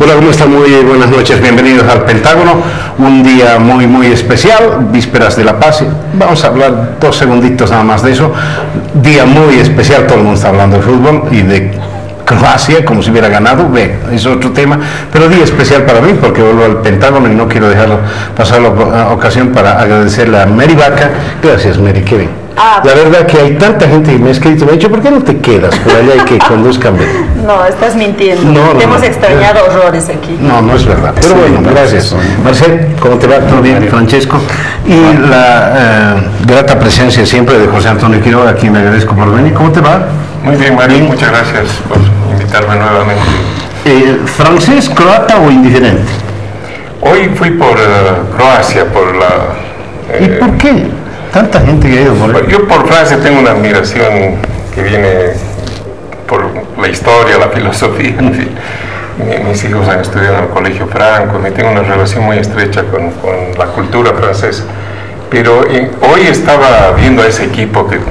Hola, ¿cómo están? Muy buenas noches, bienvenidos al Pentágono, un día muy especial, vísperas de la paz. Vamos a hablar 2 segunditos nada más de eso. Día muy especial, todo el mundo está hablando de fútbol y de Croacia, como si hubiera ganado, es otro tema, pero día especial para mí porque vuelvo al Pentágono y no quiero dejar pasar la ocasión para agradecerle a Mary Vaca. Gracias, Mary, qué bien. La verdad que hay tanta gente que me ha escrito, me ha dicho, ¿por qué no te quedas por allá y que conduzcan bien? No, estás mintiendo. Te hemos extrañado horrores aquí. No es verdad. Pero bueno, gracias. Marcel, ¿cómo te va? ¿Todo bien? Francesco. Y la grata presencia siempre de José Antonio Quiroga, a quien le agradezco por venir. ¿Cómo te va? Muy bien, Mario. Muchas gracias por invitarme nuevamente. ¿Francés, croata o indiferente? Hoy fui por Croacia, por la... ¿Y por qué? Tanta gente que ha ido por ahí. Yo por Francia tengo una admiración que viene por la historia, la filosofía, en fin. Mis hijos han estudiado en el Colegio Franco, y tengo una relación muy estrecha con la cultura francesa. Pero hoy estaba viendo a ese equipo que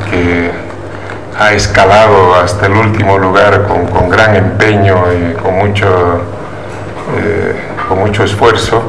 ha escalado hasta el último lugar con gran empeño y con mucho esfuerzo.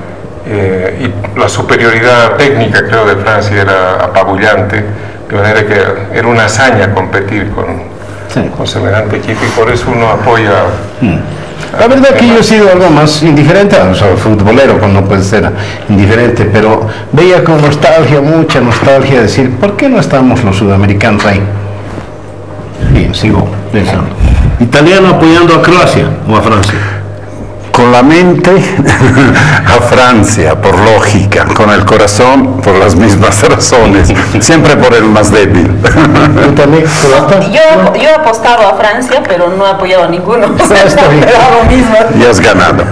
Y la superioridad técnica, creo, de Francia era apabullante, de manera que era una hazaña competir con semejante equipo, y por eso uno apoya. La verdad que yo he sido algo más indiferente, o sea, futbolero, cuando no puede ser indiferente, pero veía con nostalgia, mucha nostalgia, decir, ¿por qué no estamos los sudamericanos ahí? Bien, sigo pensando. ¿Italiano apoyando a Croacia o a Francia? Con la mente a Francia, por lógica, con el corazón por las mismas razones, siempre por el más débil. ¿Tú también, croata? Yo he apostado a Francia, pero no he apoyado a ninguno. Está bien. Pero hago mismo. Y has ganado.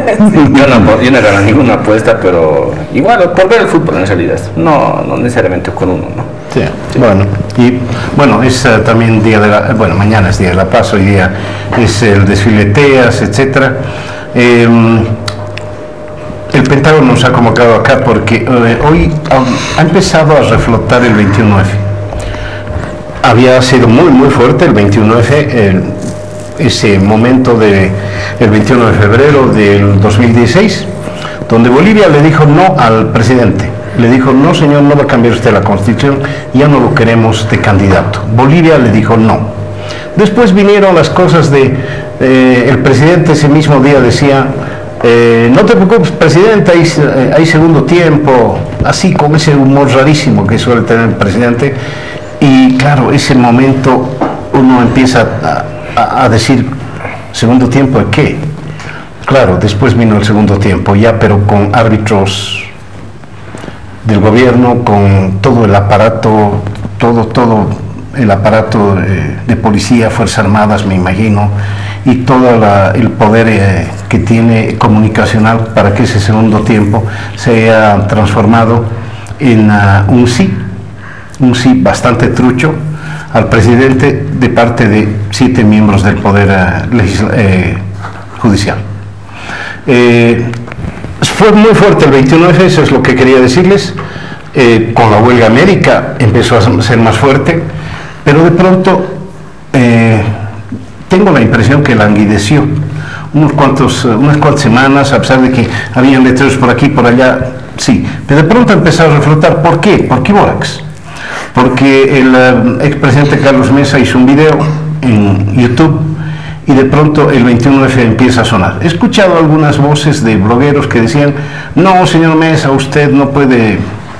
Yo no he ganado ninguna apuesta, pero igual por ver el fútbol en realidad, no necesariamente con uno, ¿no? Sí. Bueno, y bueno, es también día de la, bueno, mañana es día de la paz, hoy día es el desfile TEAS, etcétera. El Pentágono nos ha convocado acá porque hoy ha empezado a reflotar el 21F. Había sido muy fuerte el 21F, ese momento del 21 de febrero del 2016, donde Bolivia le dijo no al presidente. Le dijo, no señor, no va a cambiar usted la constitución, ya no lo queremos de candidato. Bolivia le dijo no. Después vinieron las cosas el presidente ese mismo día decía, no te preocupes presidente, hay segundo tiempo, así con ese humor rarísimo que suele tener el presidente. Y claro, ese momento uno empieza a decir, ¿segundo tiempo de qué? Claro, después vino el segundo tiempo, ya pero con árbitros del gobierno, con todo el aparato, todo el aparato de policía, Fuerzas Armadas, me imagino, y todo el poder que tiene comunicacional para que ese segundo tiempo se haya transformado en un sí bastante trucho al presidente de parte de 7 miembros del poder judicial. Fue muy fuerte el 21F, eso es lo que quería decirles. Con la huelga médica empezó a ser más fuerte, pero de pronto tengo la impresión que languideció unas cuantas semanas, a pesar de que habían letreros por aquí, por allá, sí, pero de pronto empezó a reflotar. ¿Por qué? ¿Por qué Borax? Porque el expresidente Carlos Mesa hizo un video en YouTube y de pronto el 21F empieza a sonar. He escuchado algunas voces de blogueros que decían, no señor Mesa, usted no puede,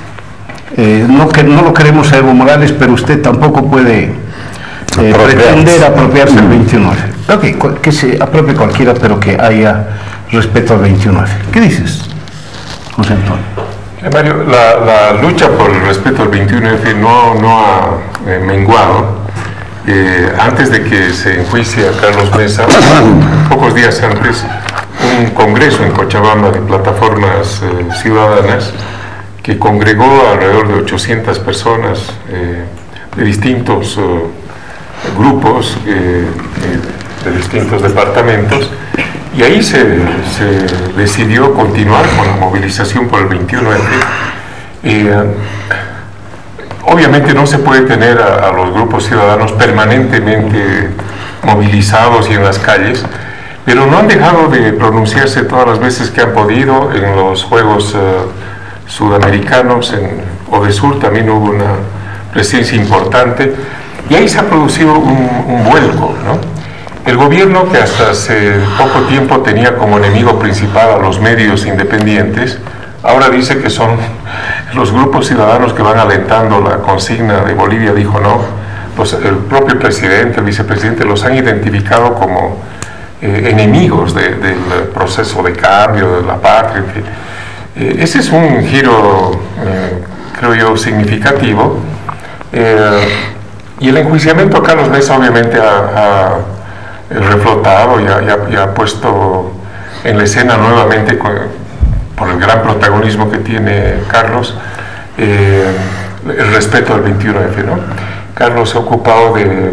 no lo queremos a Evo Morales, pero usted tampoco puede pretender apropiarse del 21F. Ok, que se apropie cualquiera, pero que haya respeto al 21F. ¿Qué dices, José Antonio? Mario, la lucha por el respeto al 21F no ha menguado. Antes de que se enjuicie a Carlos Mesa, pocos días antes, un congreso en Cochabamba de plataformas ciudadanas que congregó alrededor de 800 personas de distintos grupos, de distintos departamentos, y ahí se decidió continuar con la movilización por el 21F. Obviamente no se puede tener a los grupos ciudadanos permanentemente movilizados y en las calles, pero no han dejado de pronunciarse todas las veces que han podido. En los Juegos Sudamericanos, en Odesur también hubo una presencia importante, y ahí se ha producido un vuelco, ¿no? El gobierno, que hasta hace poco tiempo tenía como enemigo principal a los medios independientes, ahora dice que son los grupos ciudadanos que van alentando la consigna de Bolivia dijo no. Pues el propio presidente, el vicepresidente los han identificado como enemigos del proceso de cambio, de la patria, en fin. Ese es un giro, creo yo, significativo. Y el enjuiciamiento a Carlos Mesa obviamente ha reflotado y ha puesto en la escena nuevamente, por el gran protagonismo que tiene Carlos, el respeto al 21F, ¿no? Carlos se ha ocupado de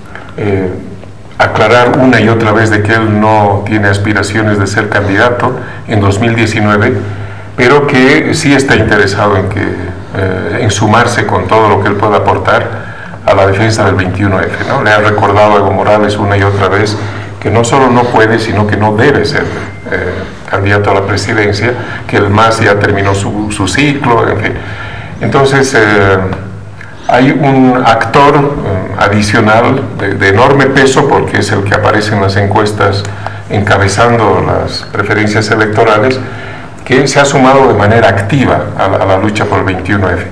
aclarar una y otra vez de que él no tiene aspiraciones de ser candidato en 2019, pero que sí está interesado en sumarse con todo lo que él pueda aportar a la defensa del 21F, ¿no? Le ha recordado a Evo Morales una y otra vez que no solo no puede, sino que no debe ser candidato a la presidencia, que el MAS ya terminó su ciclo, en fin. Entonces, hay un actor adicional de enorme peso, porque es el que aparece en las encuestas encabezando las preferencias electorales, que se ha sumado de manera activa a la lucha por el 21F.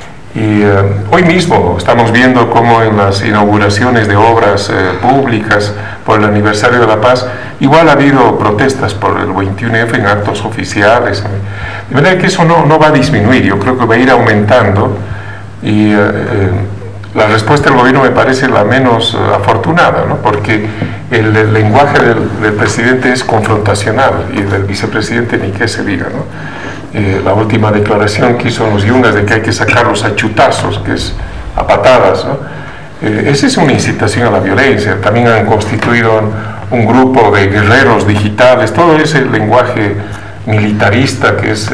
Y hoy mismo estamos viendo cómo en las inauguraciones de obras públicas por el aniversario de la paz, igual ha habido protestas por el 21F en actos oficiales. De manera que eso no va a disminuir, yo creo que va a ir aumentando, y la respuesta del gobierno me parece la menos afortunada, ¿no? Porque el lenguaje del presidente es confrontacional, y del vicepresidente ni qué se diga, ¿no? La última declaración que hizo en los Yungas de que hay que sacarlos a chutazos, que es a patadas, ¿no? Esa es una incitación a la violencia. También han constituido un grupo de guerreros digitales, todo ese lenguaje militarista que es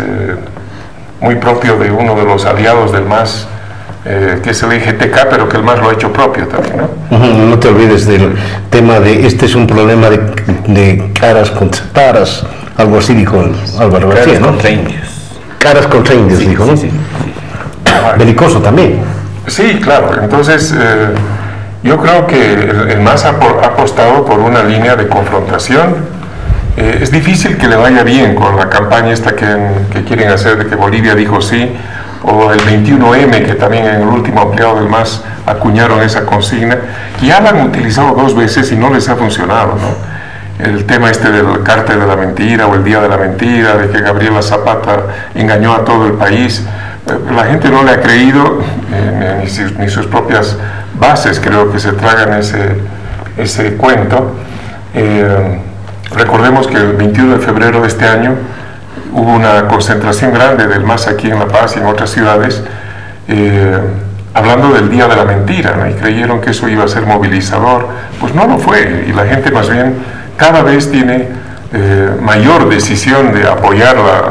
muy propio de uno de los aliados del MAS, que es el IGTK, pero que el MAS lo ha hecho propio también, ¿no? No te olvides del tema de este es un problema de caras contra caras, algo así dijo Álvaro García, ¿no? Contra indios. Caras contra indios, dijo, ¿no? Sí. Belicoso también. Sí, claro. Entonces, yo creo que el MAS ha apostado por una línea de confrontación. Es difícil que le vaya bien con la campaña esta que quieren hacer de que Bolivia dijo sí, o el 21M, que también en el último ampliado del MAS acuñaron esa consigna, que ya la han utilizado 2 veces y no les ha funcionado, ¿no? El tema este del cártel de la mentira o el día de la mentira, de que Gabriela Zapata engañó a todo el país, la gente no le ha creído, ni sus propias bases creo que se tragan ese cuento. Recordemos que el 21 de febrero de este año hubo una concentración grande del MAS aquí en La Paz y en otras ciudades, hablando del día de la mentira, ¿no? Y creyeron que eso iba a ser movilizador. Pues no lo fue, y la gente más bien cada vez tiene mayor decisión de apoyar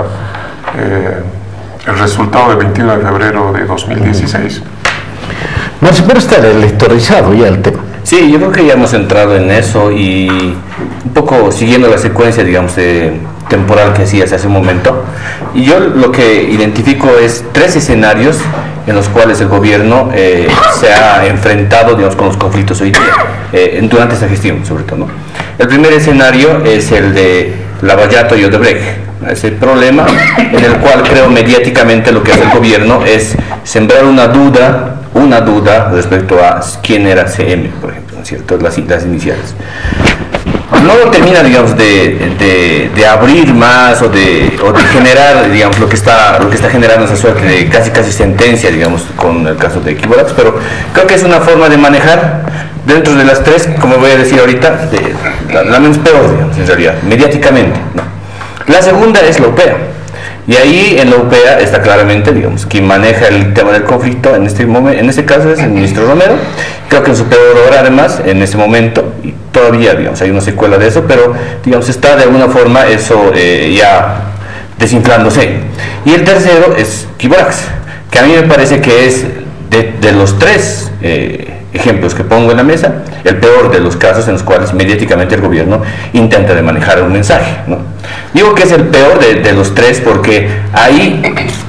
el resultado del 21 de febrero de 2016. Pero está electorizado ya el tema. Sí, yo creo que ya hemos entrado en eso, y un poco siguiendo la secuencia, digamos, temporal que hacías hace un momento. Y yo lo que identifico es 3 escenarios en los cuales el gobierno se ha enfrentado, digamos, con los conflictos hoy día, durante esta gestión, sobre todo, ¿no? El primer escenario es el de Lavallato y Odebrecht, ese problema en el cual creo mediáticamente lo que hace el gobierno es sembrar una duda respecto a quién era CM, por ejemplo, ¿no es cierto? Las iniciales. No lo termina, digamos, de abrir más o de generar, digamos, lo que está generando esa suerte de casi sentencia, digamos, con el caso de Equivorax, pero creo que es una forma de manejar dentro de las 3, como voy a decir ahorita, la menos peor, digamos, en realidad, mediáticamente, ¿no? La segunda es la UPEA, y ahí en la UPEA está claramente, digamos, quien maneja el tema del conflicto en este caso es el ministro Romero. Creo que en su peor hora, además, en ese momento, y todavía, digamos, hay una secuela de eso, pero, digamos, está de alguna forma eso ya desinflándose. Y el tercero es Equivorax, que a mí me parece que es de los tres ejemplos que pongo en la mesa, el peor de los casos en los cuales mediáticamente el gobierno intenta de manejar un mensaje, ¿no? Digo que es el peor de los tres porque ahí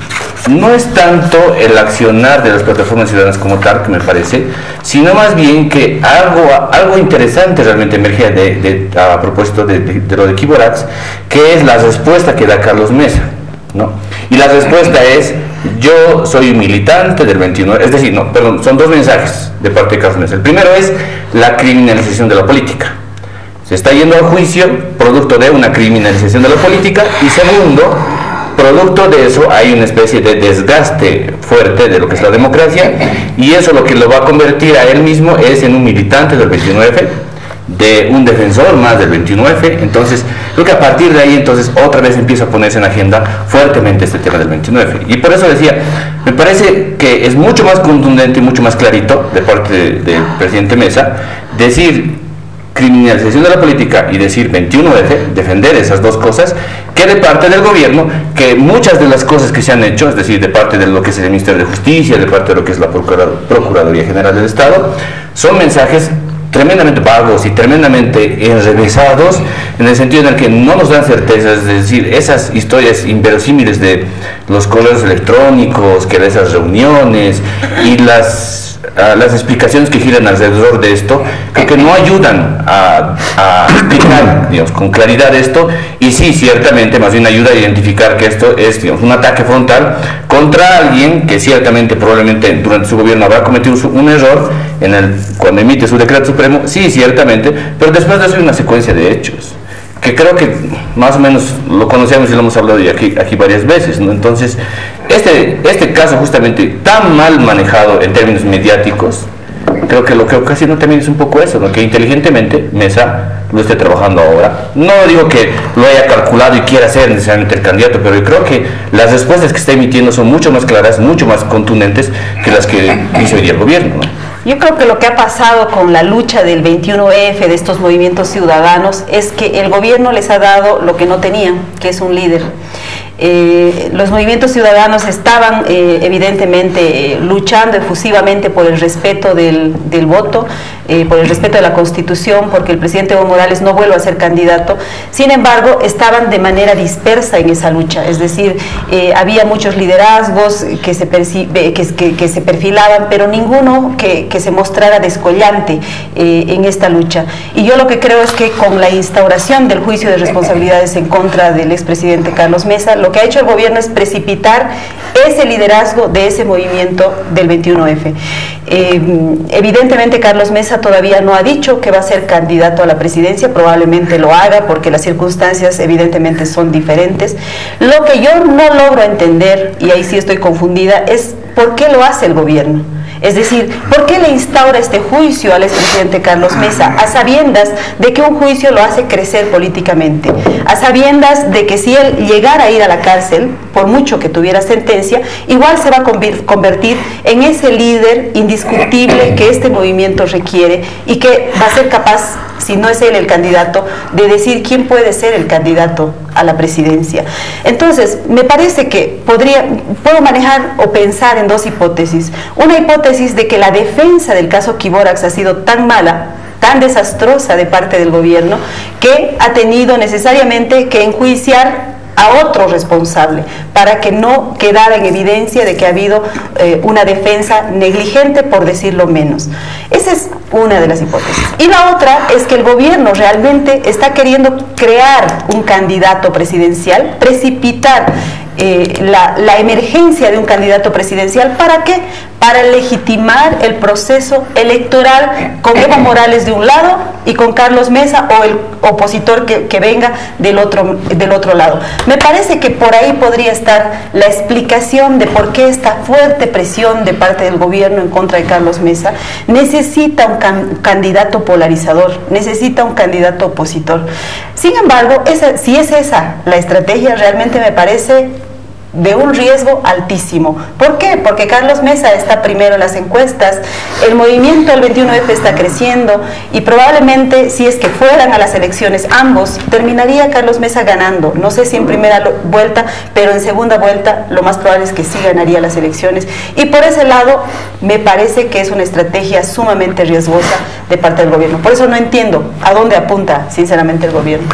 no es tanto el accionar de las plataformas ciudadanas como tal, que me parece, sino más bien que algo interesante realmente emerge a propósito de lo de Kiborax, que es la respuesta que da Carlos Mesa, ¿no? Y la respuesta es: yo soy militante del 29, es decir, no, perdón, son dos mensajes de parte de Carlos Mesa. El primero es la criminalización de la política. Se está yendo al juicio producto de una criminalización de la política, y segundo, producto de eso hay una especie de desgaste fuerte de lo que es la democracia, y eso lo que lo va a convertir a él mismo es en un militante del 29F, de un defensor más del 29F. Entonces creo que a partir de ahí entonces otra vez empieza a ponerse en agenda fuertemente este tema del 29F, y por eso decía, me parece que es mucho más contundente y mucho más clarito de parte del presidente Mesa decir criminalización de la política y decir 21F, defender esas dos cosas, que de parte del gobierno, que muchas de las cosas que se han hecho, es decir, de parte de lo que es el Ministerio de Justicia, de parte de lo que es la Procuraduría General del Estado, son mensajes tremendamente vagos y tremendamente enrevesados, en el sentido en el que no nos dan certezas. Es decir, esas historias inverosímiles de los correos electrónicos, que de esas reuniones y las explicaciones que giran alrededor de esto, creo que no ayudan a explicar, digamos, con claridad esto, y sí, ciertamente, más bien ayuda a identificar que esto es, digamos, un ataque frontal contra alguien que ciertamente, probablemente durante su gobierno habrá cometido un error cuando emite su decreto supremo, sí, ciertamente, pero después de eso hay una secuencia de hechos que creo que más o menos lo conocemos y lo hemos hablado ya aquí varias veces, ¿no? Entonces, este caso justamente tan mal manejado en términos mediáticos, creo que lo que ocasiona también es un poco eso, ¿no? Que inteligentemente Mesa lo esté trabajando ahora. No digo que lo haya calculado y quiera ser necesariamente el candidato, pero yo creo que las respuestas que está emitiendo son mucho más claras, mucho más contundentes que las que hizo hoy día el gobierno, ¿no? Yo creo que lo que ha pasado con la lucha del 21F, de estos movimientos ciudadanos, es que el gobierno les ha dado lo que no tenían, que es un líder. Los movimientos ciudadanos estaban evidentemente luchando efusivamente por el respeto del voto, por el respeto de la Constitución, porque el presidente Evo Morales no vuelva a ser candidato. Sin embargo, estaban de manera dispersa en esa lucha, es decir, había muchos liderazgos que se perfilaban, pero ninguno que se mostrara descollante en esta lucha. Y yo lo que creo es que con la instauración del juicio de responsabilidades en contra del expresidente Carlos Mesa, lo que ha hecho el gobierno es precipitar ese liderazgo de ese movimiento del 21F. Evidentemente Carlos Mesa todavía no ha dicho que va a ser candidato a la presidencia, probablemente lo haga porque las circunstancias evidentemente son diferentes. Lo que yo no logro entender, y ahí sí estoy confundida, es por qué lo hace el gobierno. Es decir, ¿por qué le instaura este juicio al expresidente Carlos Mesa a sabiendas de que un juicio lo hace crecer políticamente? A sabiendas de que si él llegara a ir a la cárcel, por mucho que tuviera sentencia, igual se va a convertir en ese líder indiscutible que este movimiento requiere y que va a ser capaz, si no es él el candidato, de decir quién puede ser el candidato a la presidencia. Entonces, me parece que puedo manejar o pensar en dos hipótesis. Una hipótesis de que la defensa del caso Kiborax ha sido tan mala, tan desastrosa de parte del gobierno, que ha tenido necesariamente que enjuiciar a otro responsable para que no quedara en evidencia de que ha habido una defensa negligente, por decirlo menos. Esa es una de las hipótesis. Y la otra es que el gobierno realmente está queriendo crear un candidato presidencial, precipitar la emergencia de un candidato presidencial. ¿Para qué? Para legitimar el proceso electoral con Evo Morales de un lado y con Carlos Mesa o el opositor que venga del otro lado. Me parece que por ahí podría estar la explicación de por qué esta fuerte presión de parte del gobierno en contra de Carlos Mesa. Necesita un candidato polarizador, necesita un candidato opositor. Sin embargo, si es esa la estrategia, realmente me parece de un riesgo altísimo. ¿Por qué? Porque Carlos Mesa está primero en las encuestas, el movimiento del 21F está creciendo y probablemente si es que fueran a las elecciones ambos, terminaría Carlos Mesa ganando. No sé si en primera vuelta, pero en segunda vuelta lo más probable es que sí ganaría las elecciones. Y por ese lado me parece que es una estrategia sumamente riesgosa de parte del gobierno. Por eso no entiendo a dónde apunta sinceramente el gobierno.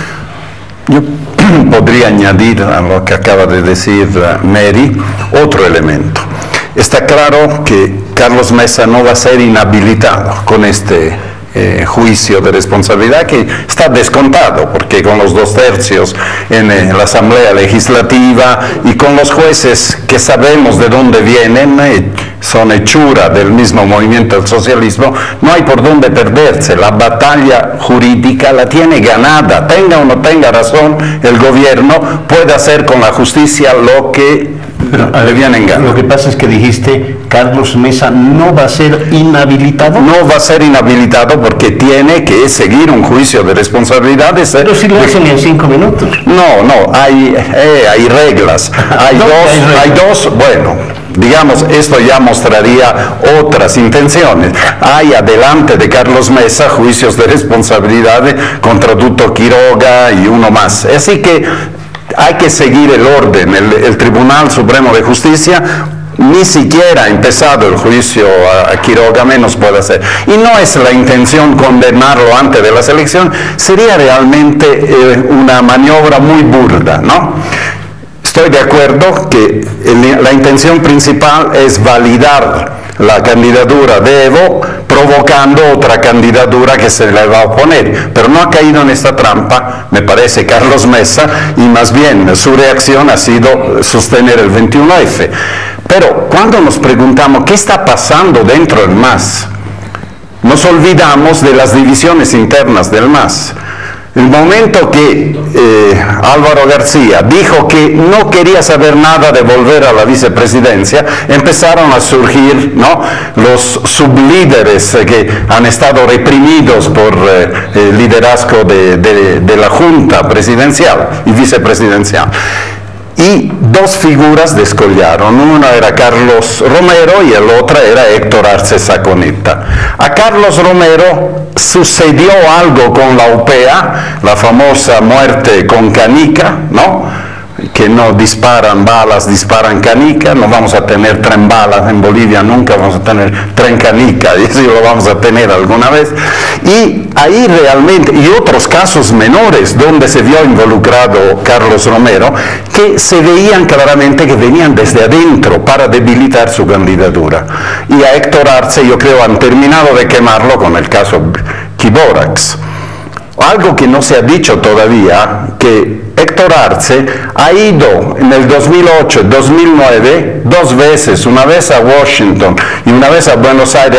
Yo podría añadir a lo que acaba de decir Mary otro elemento. Está claro que Carlos Mesa no va a ser inhabilitado con este juicio de responsabilidad, que está descontado, porque con los 2/3 en la Asamblea Legislativa y con los jueces que sabemos de dónde vienen, son hechura del mismo movimiento del socialismo, no hay por dónde perderse. La batalla jurídica la tiene ganada, tenga o no tenga razón el gobierno, puede hacer con la justicia lo que le viene en gana. Lo que pasa es que dijiste, Carlos Mesa no va a ser inhabilitado. No va a ser inhabilitado porque tiene que seguir un juicio de responsabilidades. Pero si lo hacen en 5 minutos. No, hay reglas. Hay dos, bueno, digamos, esto ya mostraría otras intenciones. Hay adelante de Carlos Mesa juicios de responsabilidad contra Duto Quiroga y uno más. Así que hay que seguir el orden. El Tribunal Supremo de Justicia ni siquiera ha empezado el juicio a Quiroga, menos puede hacer. Y no es la intención condenarlo antes de las elecciones, sería realmente una maniobra muy burda, ¿no? Estoy de acuerdo que la intención principal es validar la candidatura de Evo, provocando otra candidatura que se le va a oponer, pero no ha caído en esta trampa, me parece, Carlos Mesa, y más bien su reacción ha sido sostener el 21F. Pero cuando nos preguntamos qué está pasando dentro del MAS, nos olvidamos de las divisiones internas del MAS. El momento que Álvaro García dijo que no quería saber nada de volver a la vicepresidencia, empezaron a surgir, ¿no?, los sublíderes que han estado reprimidos por el liderazgo de la Junta presidencial y vicepresidencial. Y dos figuras descollaron, una era Carlos Romero y el otra era Héctor Arce Saconeta. A Carlos Romero sucedió algo con la OPEA, la famosa muerte con canica, ¿no?, que no disparan balas, disparan canica. No vamos a tener tren balas en Bolivia nunca, vamos a tener tren canica, y eso lo vamos a tener alguna vez. Y ahí realmente, y otros casos menores donde se vio involucrado Carlos Romero, que se veían claramente que venían desde adentro para debilitar su candidatura. Y a Héctor Arce, yo creo, han terminado de quemarlo con el caso Quiborax. Algo que no se ha dicho todavía, que Héctor Arce ha ido en el 2008, 2009, 2 veces, una vez a Washington y una vez a Buenos Aires,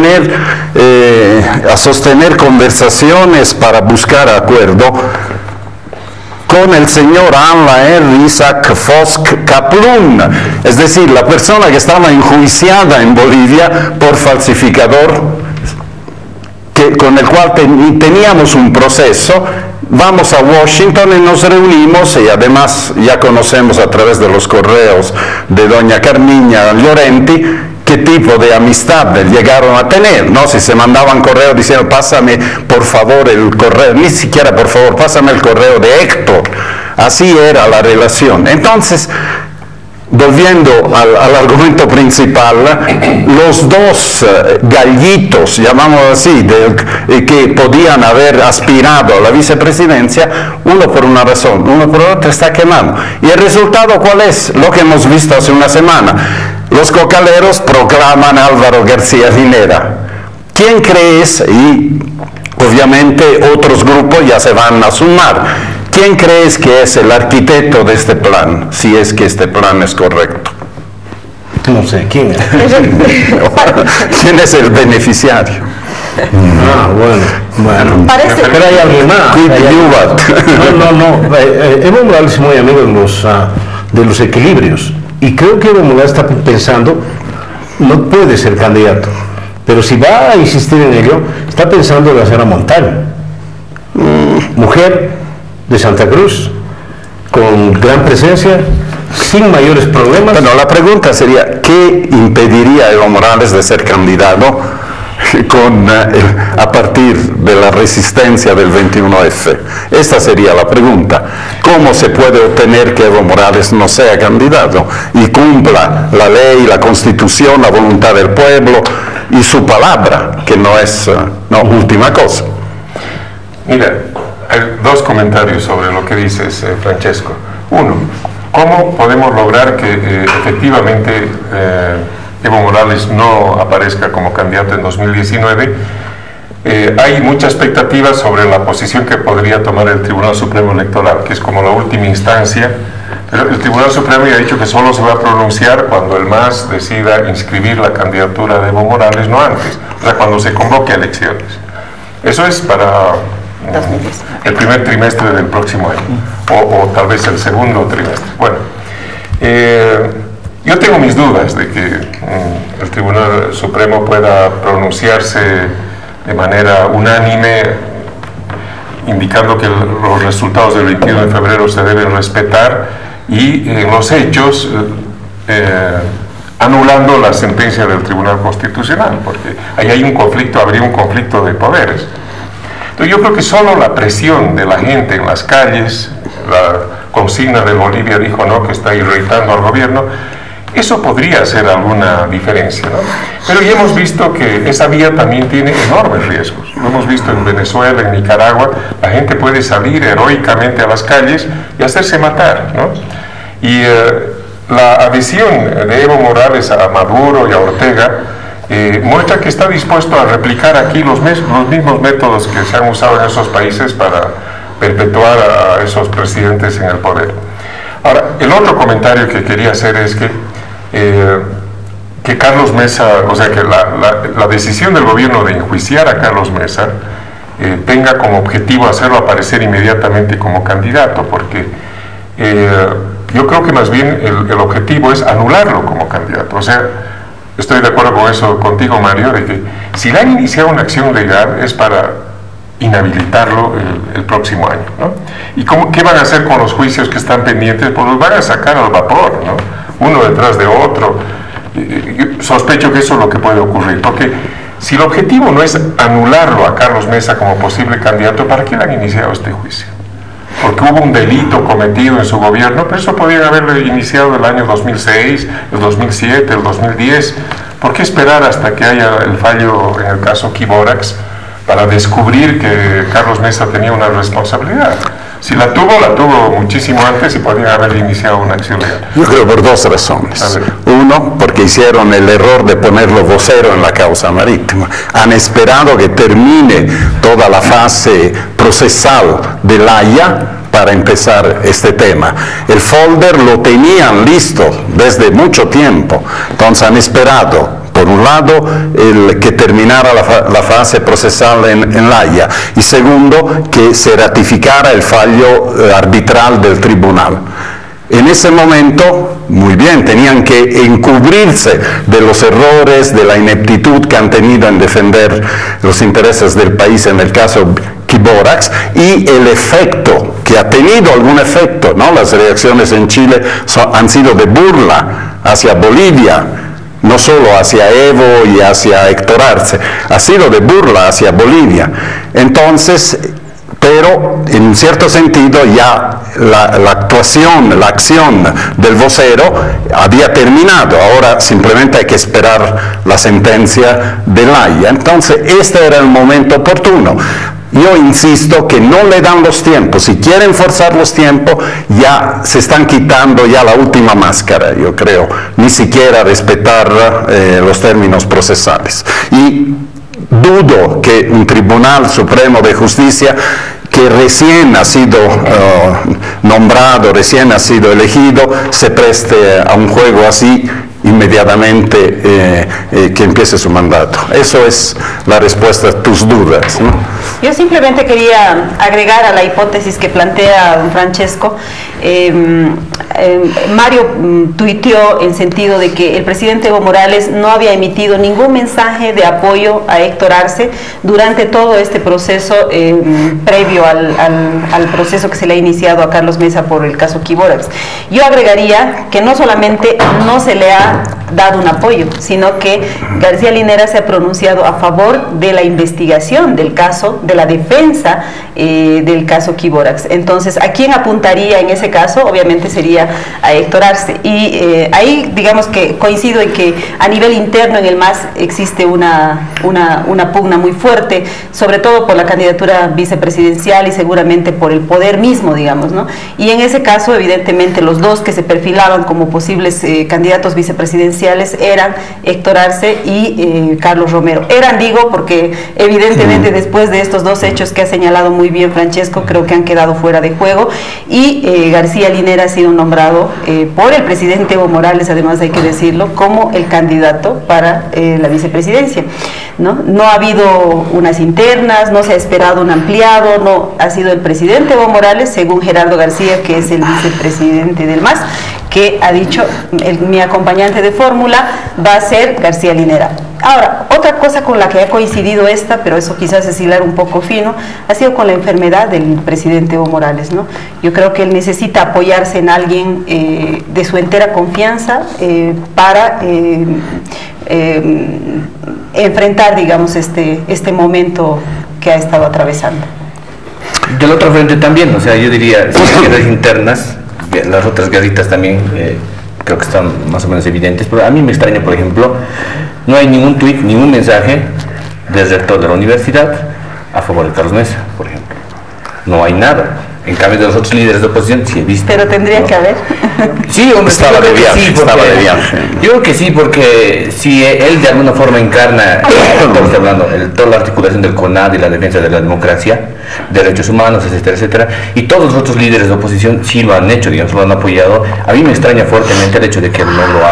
a sostener conversaciones para buscar acuerdo con el señor Alain Isaac Fosk Kaplun, es decir, la persona que estaba enjuiciada en Bolivia por falsificador, con el cual teníamos un proceso. Vamos a Washington y nos reunimos, y además ya conocemos a través de los correos de doña Carmiña Llorenti qué tipo de amistad llegaron a tener, ¿no? Si se mandaban correos diciendo, pásame por favor el correo, ni siquiera por favor, pásame el correo de Héctor. Así era la relación. Entonces, volviendo al argumento principal, los dos gallitos, llamamos así, que podían haber aspirado a la vicepresidencia, uno por una razón, uno por otra, está quemado. ¿Y el resultado cuál es? Lo que hemos visto hace una semana. Los cocaleros proclaman a Álvaro García Linera. ¿Quién crees? Y obviamente otros grupos ya se van a sumar. ¿Quién crees que es el arquitecto de este plan, si es que este plan es correcto? No sé, ¿quién es? ¿Quién es el beneficiario? Bueno. Parece. Pero hay alguien más. No. Evo Morales es muy amigo de los equilibrios. Y creo que Evo Morales está pensando, no puede ser candidato, pero si va a insistir en ello, está pensando en hacer a Montalvo. Mujer de Santa Cruz, con gran presencia, sin mayores problemas. Bueno, la pregunta sería, ¿qué impediría a Evo Morales de ser candidato a partir de la resistencia del 21F? Esta sería la pregunta. ¿Cómo se puede obtener que Evo Morales no sea candidato y cumpla la ley, la Constitución, la voluntad del pueblo y su palabra, que no es última cosa? Mira, hay dos comentarios sobre lo que dices, Francesco. Uno, ¿cómo podemos lograr que efectivamente Evo Morales no aparezca como candidato en 2019? Hay mucha expectativa sobre la posición que podría tomar el Tribunal Supremo Electoral, que es como la última instancia, pero el Tribunal Supremo ya ha dicho que solo se va a pronunciar cuando el MAS decida inscribir la candidatura de Evo Morales, no antes, o sea, cuando se convoque a elecciones. Eso es para el primer trimestre del próximo año, o tal vez el segundo trimestre. Bueno, yo tengo mis dudas de que el Tribunal Supremo pueda pronunciarse de manera unánime, indicando que los resultados del 21 de febrero se deben respetar y en los hechos anulando la sentencia del Tribunal Constitucional, porque ahí hay un conflicto, habría un conflicto de poderes. Entonces yo creo que solo la presión de la gente en las calles, la consigna de Bolivia dijo no, que está irritando al gobierno, eso podría hacer alguna diferencia, ¿no? Pero ya hemos visto que esa vía también tiene enormes riesgos. Lo hemos visto en Venezuela, en Nicaragua, la gente puede salir heroicamente a las calles y hacerse matar, ¿no? Y la adhesión de Evo Morales a Maduro y a Ortega muestra que está dispuesto a replicar aquí los mismos métodos que se han usado en esos países para perpetuar a esos presidentes en el poder. Ahora, el otro comentario que quería hacer es que Carlos Mesa, o sea, que la decisión del gobierno de enjuiciar a Carlos Mesa tenga como objetivo hacerlo aparecer inmediatamente como candidato, porque yo creo que más bien el objetivo es anularlo como candidato. O sea, estoy de acuerdo con eso contigo, Mario, de que si le han iniciado una acción legal es para inhabilitarlo el próximo año, ¿no? ¿Y qué van a hacer con los juicios que están pendientes? Pues los van a sacar al vapor, ¿no? Uno detrás de otro. Yo sospecho que eso es lo que puede ocurrir, porque si el objetivo no es anularlo a Carlos Mesa como posible candidato, ¿para qué le han iniciado este juicio? Porque hubo un delito cometido en su gobierno, pero eso podrían haberlo iniciado el año 2006, el 2007, el 2010. ¿Por qué esperar hasta que haya el fallo en el caso Quiborax para descubrir que Carlos Mesa tenía una responsabilidad? Si la tuvo muchísimo antes y podrían haber iniciado una acción legal. Yo creo por dos razones. Uno, porque hicieron el error de ponerlo vocero en la causa marítima. Han esperado que termine toda la fase procesal de la Haya para empezar este tema. El folder lo tenían listo desde mucho tiempo, entonces han esperado, por un lado, que terminara la fase procesal en La Haya, y segundo, que se ratificara el fallo arbitral del tribunal. En ese momento, muy bien, tenían que encubrirse de los errores, de la ineptitud que han tenido en defender los intereses del país en el caso Quiborax, y el efecto, que ha tenido algún efecto, ¿no? Las reacciones en Chile han sido de burla hacia Bolivia, no solo hacia Evo y hacia Héctor Arce, ha sido de burla hacia Bolivia. Entonces, pero en cierto sentido ya la acción del vocero había terminado, ahora simplemente hay que esperar la sentencia de La Haya. Entonces este era el momento oportuno. Yo insisto que no le dan los tiempos. Si quieren forzar los tiempos, ya se están quitando ya la última máscara, yo creo, ni siquiera respetar los términos procesales. Y dudo que un Tribunal Supremo de Justicia que recién ha sido nombrado, recién ha sido elegido, se preste a un juego así inmediatamente que empiece su mandato. Eso es la respuesta a tus dudas, ¿no? Yo simplemente quería agregar a la hipótesis que plantea don Francesco Mario tuiteó en sentido de que el presidente Evo Morales no había emitido ningún mensaje de apoyo a Héctor Arce durante todo este proceso previo al proceso que se le ha iniciado a Carlos Mesa por el caso Quiborax. Yo agregaría que no solamente no se le ha dado un apoyo, sino que García Linera se ha pronunciado a favor de la investigación del caso, de la defensa del caso Quiborax. Entonces, ¿a quién apuntaría en ese caso? Obviamente sería a Héctor Arce. Y ahí, digamos que coincido en que a nivel interno en el MAS existe una pugna muy fuerte, sobre todo por la candidatura vicepresidencial y seguramente por el poder mismo, digamos, ¿no? Y en ese caso, evidentemente, los dos que se perfilaban como posibles candidatos vicepresidenciales eran Héctor Arce y Carlos Romero. Eran, digo, porque evidentemente después de estos dos hechos que ha señalado muy bien Francesco, creo que han quedado fuera de juego, y García Linera ha sido nombrado por el presidente Evo Morales, además hay que decirlo, como el candidato para la vicepresidencia, ¿no? No ha habido unas internas, no se ha esperado un ampliado, no, ha sido el presidente Evo Morales, según Gerardo García, que es el vicepresidente del MAS, que ha dicho, mi acompañante de fórmula va a ser García Linera. Ahora, otra cosa con la que ha coincidido pero eso quizás es hilar un poco fino, ha sido con la enfermedad del presidente Evo Morales, ¿no? Yo creo que él necesita apoyarse en alguien de su entera confianza para enfrentar, digamos, este momento que ha estado atravesando. Del otro frente también, o sea, yo diría, si hay guerras internas, las otras guerritas también creo que están más o menos evidentes, pero a mí me extraña, por ejemplo, no hay ningún tuit, ningún mensaje del rector de la universidad a favor de Carlos Mesa, por ejemplo. No hay nada. En cambio de los otros líderes de oposición sí he visto. Pero tendría, ¿no?, que haber. Sí, hombre, estaba de viaje, sí, estaba de viaje. Yo creo que sí, porque si él de alguna forma encarna, estamos hablando, toda la articulación del CONAD y la defensa de la democracia, derechos humanos, etcétera, etcétera, y todos los otros líderes de oposición sí lo han hecho, digamos, lo han apoyado. A mí me extraña fuertemente el hecho de que él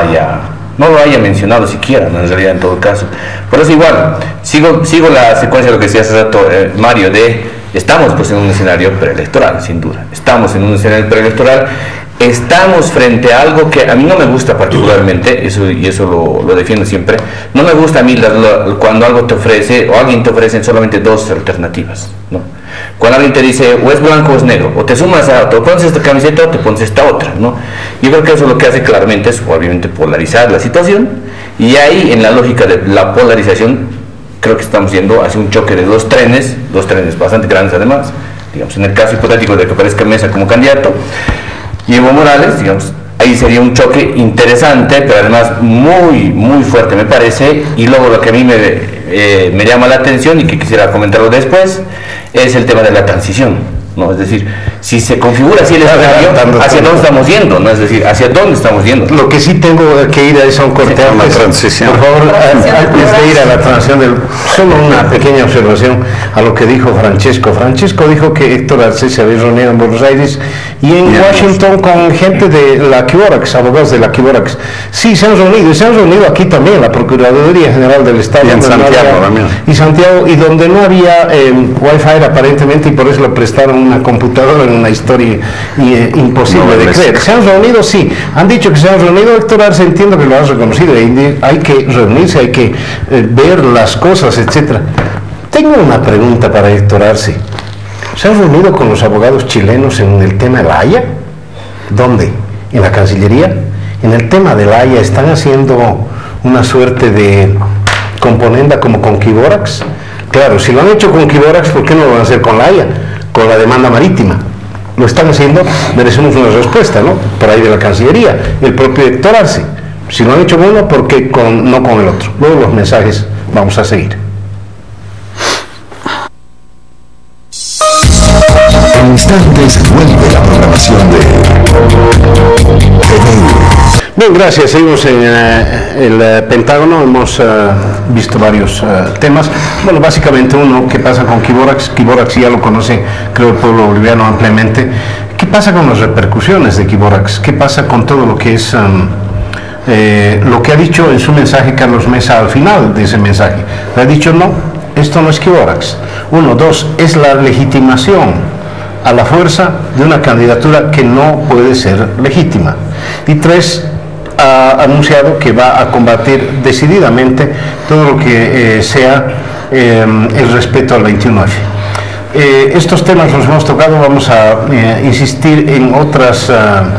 no lo haya mencionado siquiera, ¿no?, en realidad, en todo caso. Por eso igual, sigo la secuencia de lo que decía hace rato Mario, estamos pues en un escenario preelectoral, sin duda. Estamos en un escenario preelectoral, estamos frente a algo que a mí no me gusta particularmente, y eso lo defiendo siempre. No me gusta a mí cuando algo te ofrece, o alguien te ofrece solamente dos alternativas, ¿no? Cuando alguien te dice, o es blanco o es negro, o te sumas o te pones esta camiseta o te pones esta otra, ¿no? Yo creo que eso lo que hace claramente es, obviamente, polarizar la situación, y ahí, en la lógica de la polarización, creo que estamos yendo hacia un choque de dos trenes bastante grandes además, digamos, en el caso hipotético de que aparezca Mesa como candidato y Evo Morales, digamos, ahí sería un choque interesante, pero además muy, muy fuerte me parece. Y luego lo que a mí me llama la atención y que quisiera comentarlo después es el tema de la transición, ¿no? Es decir, si se configura así el escenario, ¿hacia dónde estamos yendo? ¿No? Es decir, ¿hacia dónde estamos yendo? Lo que sí tengo que ir es a un corte antes, transición. por favor, antes de ir a la transición, solo una pequeña observación a lo que dijo Francesco. Francesco dijo que Héctor Arce se había reunido en Buenos Aires y en Washington con gente de la Quiborax, abogados de la Quiborax. Sí, se han reunido, y se han reunido aquí también, la Procuraduría General del Estado. Y en Santiago también. Y Santiago, y donde no había Wi-Fi aparentemente, y por eso le prestaron una computadora en una historia imposible de creer. ¿Se han reunido? Sí. Han dicho que se han reunido. Héctor Arce, entiendo que lo has reconocido. Hay que reunirse, hay que ver las cosas, etcétera. Tengo una pregunta para Héctor Arce. ¿Se han reunido con los abogados chilenos en el tema de la Haya? ¿Dónde? ¿En la Cancillería? En el tema de la Haya, ¿están haciendo una suerte de componenda como con Quiborax? Claro, si lo han hecho con Quiborax, ¿por qué no lo van a hacer con la Haya? Con la demanda marítima. Lo están haciendo, merecemos una respuesta, ¿no? Por ahí de la Cancillería, el propio Héctor Arce. Si lo han hecho con uno, ¿por qué no con el otro? Luego los mensajes vamos a seguir. En instantes vuelve la programación de TVU. Bien, gracias. Seguimos en el Pentágono. Hemos visto varios temas. Bueno, básicamente uno, ¿qué pasa con Quiborax? Quiborax ya lo conoce, creo, el pueblo boliviano ampliamente. ¿Qué pasa con las repercusiones de Quiborax? ¿Qué pasa con todo lo que es lo que ha dicho en su mensaje Carlos Mesa al final de ese mensaje? Le ha dicho, no, esto no es Quiborax. Uno, dos, es la legitimación a la fuerza de una candidatura que no puede ser legítima. Y 3, ha anunciado que va a combatir decididamente todo lo que sea el respeto al 21F. Estos temas los hemos tocado, vamos a insistir en otras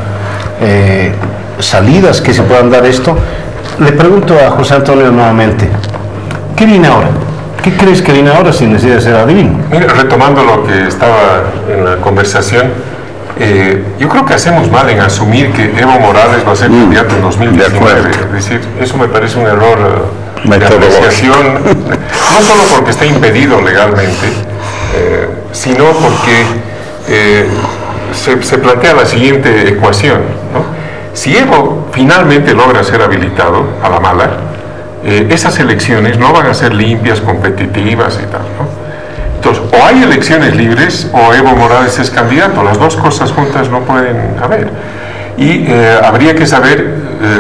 salidas que se puedan dar esto. Le pregunto a José Antonio nuevamente, ¿qué viene ahora? ¿Qué crees que viene ahora sin necesidad de ser adivino? Mira, retomando lo que estaba en la conversación, yo creo que hacemos mal en asumir que Evo Morales va a ser candidato en 2019. Es decir, eso me parece un error de apreciación, no solo porque está impedido legalmente, sino porque se plantea la siguiente ecuación, ¿no? Si Evo finalmente logra ser habilitado a la mala, esas elecciones no van a ser limpias, competitivas y tal, ¿no? Entonces, o hay elecciones libres o Evo Morales es candidato. Las dos cosas juntas no pueden haber. Y habría que saber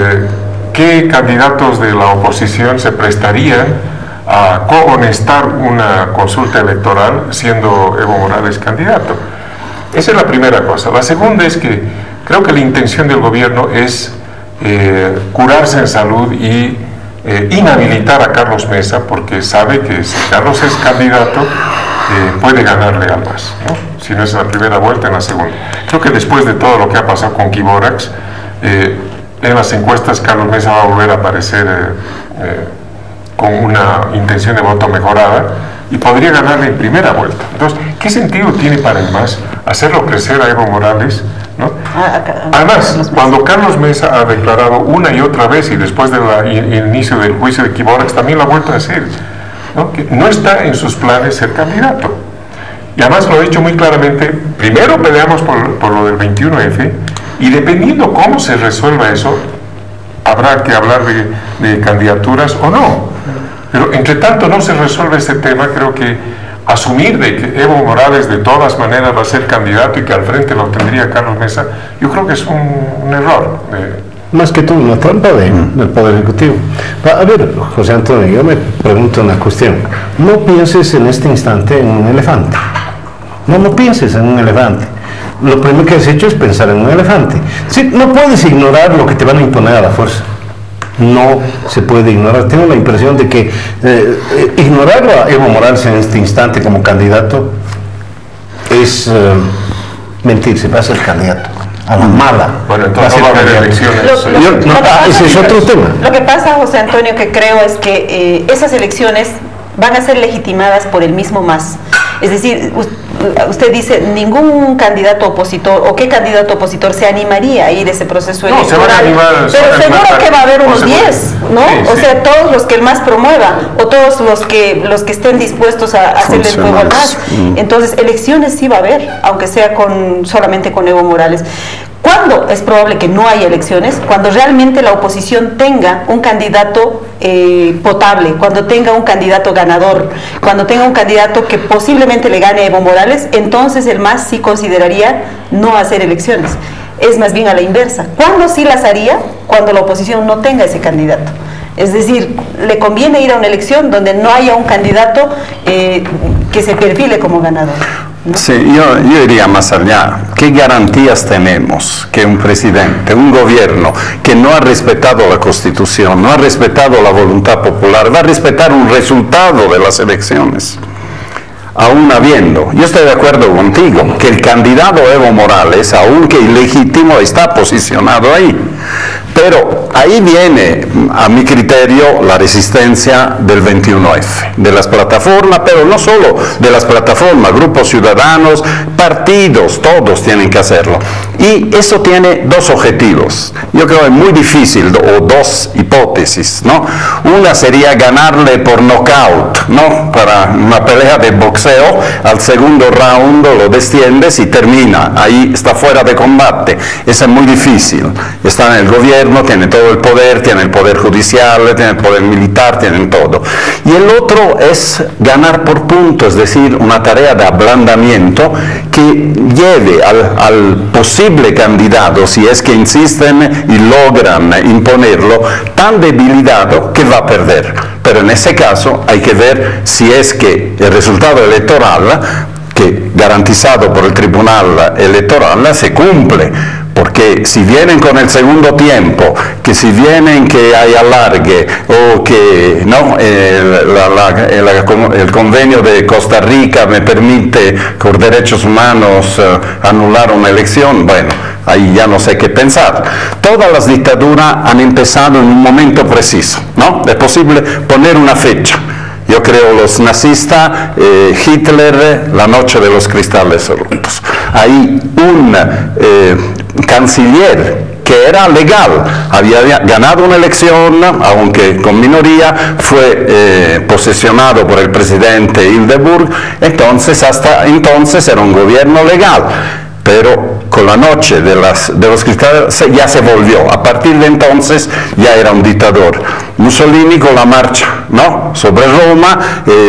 qué candidatos de la oposición se prestarían a cohonestar una consulta electoral siendo Evo Morales candidato. Esa es la primera cosa. La segunda es que creo que la intención del gobierno es curarse en salud y inhabilitar a Carlos Mesa, porque sabe que si Carlos es candidato puede ganarle al MAS, ¿no? Si no es en la primera vuelta, en la segunda. Creo que después de todo lo que ha pasado con Quiborax, en las encuestas Carlos Mesa va a volver a aparecer con una intención de voto mejorada y podría ganarle en primera vuelta. Entonces, ¿qué sentido tiene para el MAS hacerlo crecer a Evo Morales, ¿no? Además, cuando Carlos Mesa ha declarado una y otra vez, y después del inicio del juicio de Quiborax también lo ha vuelto a decir, ¿no? Que no está en sus planes ser candidato. Y además lo ha dicho muy claramente: primero peleamos por lo del 21F, y dependiendo cómo se resuelva eso, habrá que hablar de candidaturas o no. Pero entre tanto no se resuelve este tema, creo que asumir de que Evo Morales de todas maneras va a ser candidato y que al frente lo tendría Carlos Mesa, yo creo que es un error. Más que todo una trampa del Poder Ejecutivo. A ver, José Antonio, yo me pregunto una cuestión. No pienses en este instante en un elefante. No pienses en un elefante. Lo primero que has hecho es pensar en un elefante. Sí, no puedes ignorar lo que te van a imponer a la fuerza. No se puede ignorar. Tengo la impresión de que ignorarlo a Evo Morales en este instante como candidato es mentir. Se va a ser candidato a la mala. Bueno, entonces va a haber elecciones. Ese es otro tema. Lo que pasa, José Antonio, que creo es que esas elecciones van a ser legitimadas por el mismo MAS. Es decir, usted dice, ningún candidato opositor, o qué candidato opositor se animaría a ir a ese proceso electoral. Se van a animar, pero seguro que va a haber unos 10, ¿no? Sí, sí. O sea, todos los que el MAS promueva, o todos los que estén dispuestos a hacerle el juego al MAS. Entonces, elecciones sí va a haber, aunque sea solamente con Evo Morales. ¿Cuándo es probable que no haya elecciones? Cuando realmente la oposición tenga un candidato potable, cuando tenga un candidato ganador, cuando tenga un candidato que posiblemente le gane a Evo Morales, entonces el MAS sí consideraría no hacer elecciones. Es más bien a la inversa. ¿Cuándo sí las haría? Cuando la oposición no tenga ese candidato. Es decir, le conviene ir a una elección donde no haya un candidato que se perfile como ganador. Sí, yo iría más allá. ¿Qué garantías tenemos que un presidente, un gobierno que no ha respetado la Constitución, no ha respetado la voluntad popular, va a respetar un resultado de las elecciones? Aún habiendo, yo estoy de acuerdo contigo, que el candidato Evo Morales, aunque ilegítimo, está posicionado ahí. Pero ahí viene, a mi criterio, la resistencia del 21F, de las plataformas, pero no solo de las plataformas, grupos ciudadanos, partidos, todos tienen que hacerlo. Y eso tiene dos objetivos. Yo creo que es muy difícil, o dos hipótesis, ¿no? Una sería ganarle por knockout, ¿no? Para una pelea de boxeo, al segundo round lo desciendes y termina, ahí está fuera de combate. Eso es muy difícil. Está en el gobierno, tiene todo el poder judicial, tiene el poder militar, tienen todo. Y el otro es ganar por puntos, es decir, una tarea de ablandamiento que lleve al posible candidato, si es que insisten y logran imponerlo, tan debilitado que va a perder. Pero en ese caso hay que ver si es que el resultado electoral, que garantizado por el Tribunal Electoral se cumple, porque si vienen con el segundo tiempo, que si vienen que hay alargue o que no, el convenio de Costa Rica me permite por derechos humanos anular una elección, bueno, ahí ya no sé qué pensar. Todas las dictaduras han empezado en un momento preciso, ¿no? Es posible poner una fecha. Yo creo los nazistas, Hitler, la noche de los cristales rotos. Hay un canciller que era legal, había ganado una elección, aunque con minoría, fue posesionado por el presidente Hindenburg, entonces hasta entonces era un gobierno legal. Pero con la noche de los cristales ya se volvió. A partir de entonces ya era un dictador. Mussolini con la marcha, ¿no?, sobre Roma,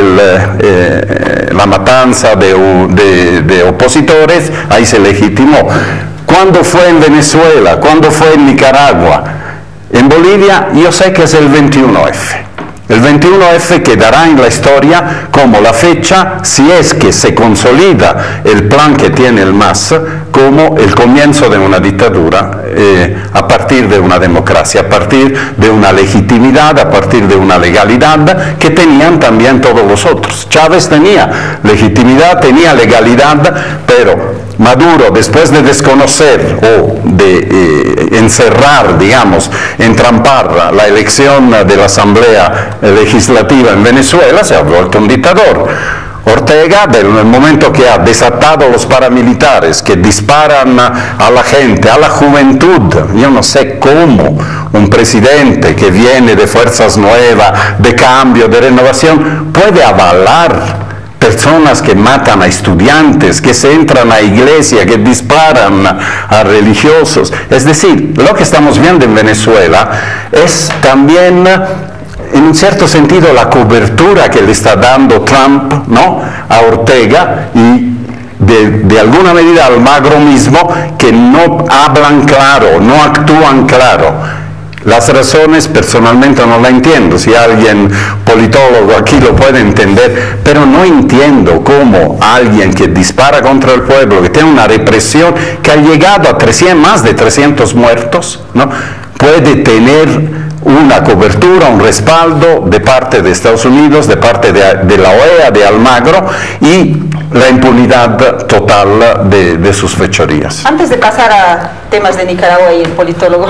la matanza de opositores, ahí se legitimó. ¿Cuándo fue en Venezuela? ¿Cuándo fue en Nicaragua? En Bolivia yo sé que es el 21F. El 21F quedará en la historia como la fecha, si es que se consolida el plan que tiene el MAS, como el comienzo de una dictadura a partir de una democracia, a partir de una legitimidad, a partir de una legalidad que tenían también todos los otros. Chávez tenía legitimidad, tenía legalidad, pero Maduro, después de desconocer o de encerrar, digamos, entrampar la elección de la Asamblea Legislativa en Venezuela, se ha vuelto un dictador. Ortega, del momento que ha desatado los paramilitares que disparan a la gente, a la juventud, yo no sé cómo un presidente que viene de fuerzas nuevas, de cambio, de renovación, puede avalar personas que matan a estudiantes, que se entran a iglesia, que disparan a religiosos. Es decir, lo que estamos viendo en Venezuela es también, en un cierto sentido, la cobertura que le está dando Trump, ¿no?, a Ortega y de alguna medida al Almagro mismo, que no hablan claro, no actúan claro. Las razones personalmente no la entiendo, si alguien politólogo aquí lo puede entender, pero no entiendo cómo alguien que dispara contra el pueblo, que tiene una represión que ha llegado a más de 300 muertos, ¿no?, puede tener una cobertura, un respaldo de parte de Estados Unidos, de parte de la OEA, de Almagro, y la impunidad total de sus fechorías. Antes de pasar a temas de Nicaragua y el politólogo,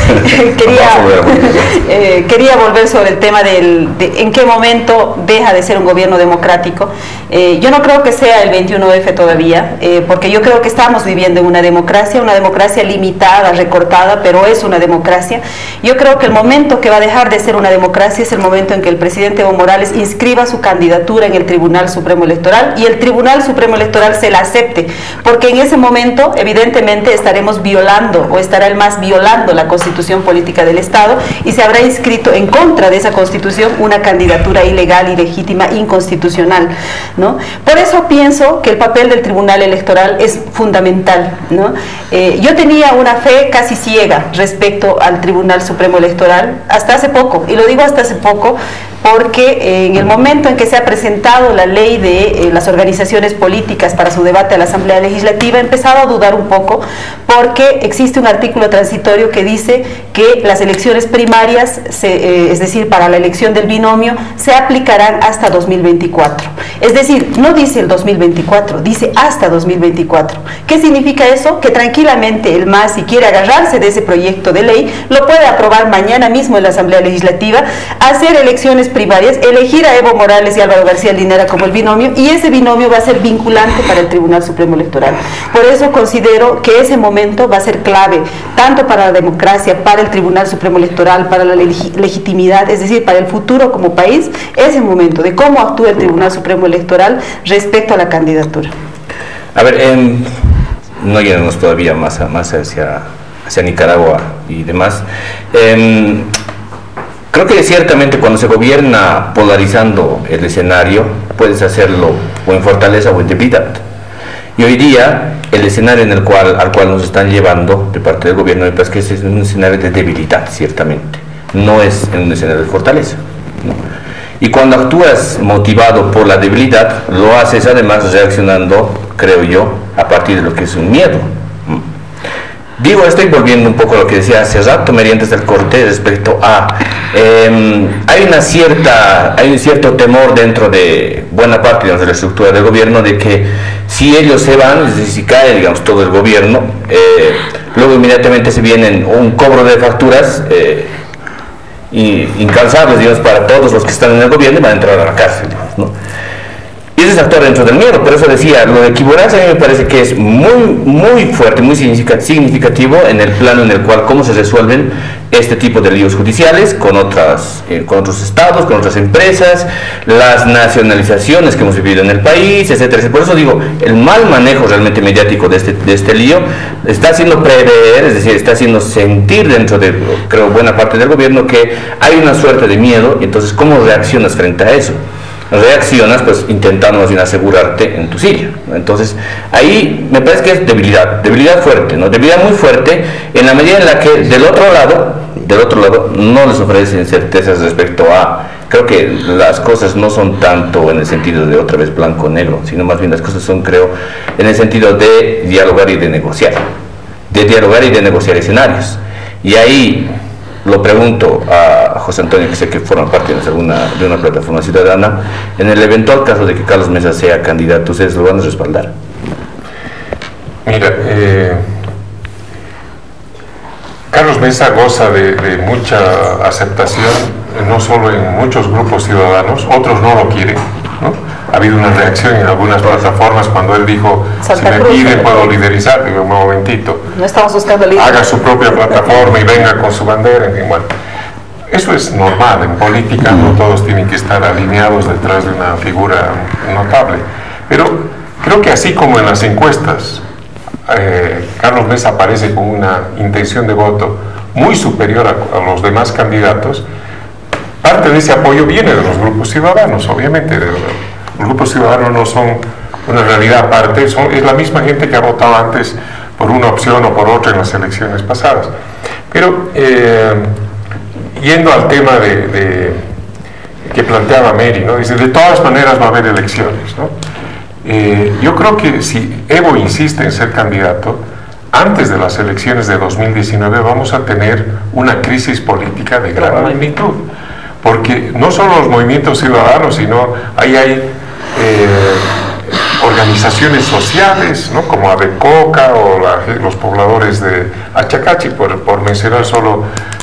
quería volver sobre el tema de en qué momento deja de ser un gobierno democrático. Yo no creo que sea el 21F todavía, porque yo creo que estamos viviendo en una democracia limitada, recortada, pero es una democracia. Yo creo que el momento que va a dejar de ser una democracia es el momento en que el presidente Evo Morales inscriba su candidatura en el Tribunal Supremo Electoral y el Tribunal Supremo Electoral se la acepte, porque en ese momento evidentemente estaremos violando, o estará el MAS violando, la Constitución Política del Estado, y se habrá inscrito en contra de esa Constitución una candidatura ilegal, ilegítima, inconstitucional, ¿no? Por eso pienso que el papel del Tribunal Electoral es fundamental, ¿no? Yo tenía una fe casi ciega respecto al Tribunal Supremo Electoral hasta hace poco, y lo digo hasta hace poco porque en el momento en que se ha presentado la ley de las organizaciones políticas para su debate a la Asamblea Legislativa, he empezado a dudar un poco, porque existe un artículo transitorio que dice que las elecciones primarias, es decir, para la elección del binomio, se aplicarán hasta 2024. Es decir, no dice el 2024, dice hasta 2024. ¿Qué significa eso? Que tranquilamente el MAS, si quiere agarrarse de ese proyecto de ley, lo puede aprobar mañana mismo en la Asamblea Legislativa, hacer elecciones primarias, elegir a Evo Morales y Álvaro García Linera como el binomio, y ese binomio va a ser vinculante para el Tribunal Supremo Electoral. Por eso considero que ese momento va a ser clave, tanto para la democracia, para el Tribunal Supremo Electoral, para la legitimidad, es decir, para el futuro como país, ese momento de cómo actúa el Tribunal Supremo Electoral respecto a la candidatura. A ver, no llegamos todavía más hacia Nicaragua y demás. Creo que ciertamente cuando se gobierna polarizando el escenario, puedes hacerlo o en fortaleza o en debilidad. Y hoy día, el escenario al cual nos están llevando de parte del gobierno, me parece que es un escenario de debilidad, ciertamente. No es un escenario de fortaleza, ¿no? Y cuando actúas motivado por la debilidad, lo haces además reaccionando creo yo, a partir de lo que es un miedo. Digo, estoy volviendo un poco a lo que decía hace rato, mediante el corte, respecto a hay un cierto temor dentro de buena parte, digamos, de la estructura del gobierno, de que si ellos se van, es decir, si cae, digamos, todo el gobierno, luego inmediatamente se vienen un cobro de facturas incansables, digamos, para todos los que están en el gobierno y van a entrar a la cárcel, digamos, ¿no? Y eso es actuar dentro del miedo. Por eso decía, lo de Equivoranza a mí me parece que es muy fuerte, muy significativo en el plano en el cual cómo se resuelven este tipo de líos judiciales con otros estados, con otras empresas, las nacionalizaciones que hemos vivido en el país, etcétera, etcétera. Por eso digo, el mal manejo realmente mediático de este lío está haciendo prever, es decir, está haciendo sentir dentro de, creo, buena parte del gobierno que hay una suerte de miedo. Y entonces, ¿cómo reaccionas frente a eso? Reaccionas pues intentando más bien asegurarte en tu silla, ¿no? Entonces ahí me parece que es debilidad fuerte, ¿no? Debilidad muy fuerte en la medida en la que del otro lado no les ofrecen certezas respecto a, creo que las cosas no son tanto en el sentido de otra vez blanco o negro, sino más bien las cosas son, creo, en el sentido de dialogar y de negociar escenarios. Y ahí lo pregunto a José Antonio, que sé que forma parte de una plataforma ciudadana, en el eventual caso de que Carlos Mesa sea candidato, ¿ustedes lo van a respaldar? Mira, Carlos Mesa goza de mucha aceptación, no solo en muchos grupos ciudadanos, otros no lo quieren, ¿no? Ha habido una reacción en algunas plataformas cuando él dijo, Santa si me Cruz, piden puedo liderizar. Digo, un momentito, no estamos buscando líderes. haga su propia plataforma y venga con su bandera. En fin, bueno, eso es normal, en política no todos tienen que estar alineados detrás de una figura notable, pero creo que así como en las encuestas Carlos Mesa aparece con una intención de voto muy superior a los demás candidatos, parte de ese apoyo viene de los grupos ciudadanos, obviamente. Los grupos ciudadanos no son una realidad aparte, es la misma gente que ha votado antes por una opción o por otra en las elecciones pasadas. Pero yendo al tema que planteaba Mary, ¿no? Dice, de todas maneras va a haber elecciones, ¿no? Yo creo que si Evo insiste en ser candidato, antes de las elecciones de 2019 vamos a tener una crisis política de gran magnitud, porque no solo los movimientos ciudadanos, sino ahí hay organizaciones sociales, ¿no? Como ADECOCA o los pobladores de Achacachi, por mencionar solo